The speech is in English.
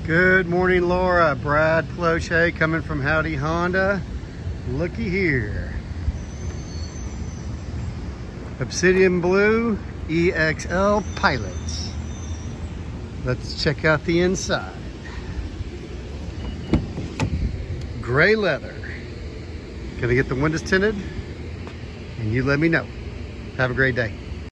Good morning, Laura. Brad Plauché coming from Howdy Honda. Looky here. Obsidian Blue EXL Pilots. Let's check out the inside. Gray leather. Gonna get the windows tinted, and you let me know. Have a great day.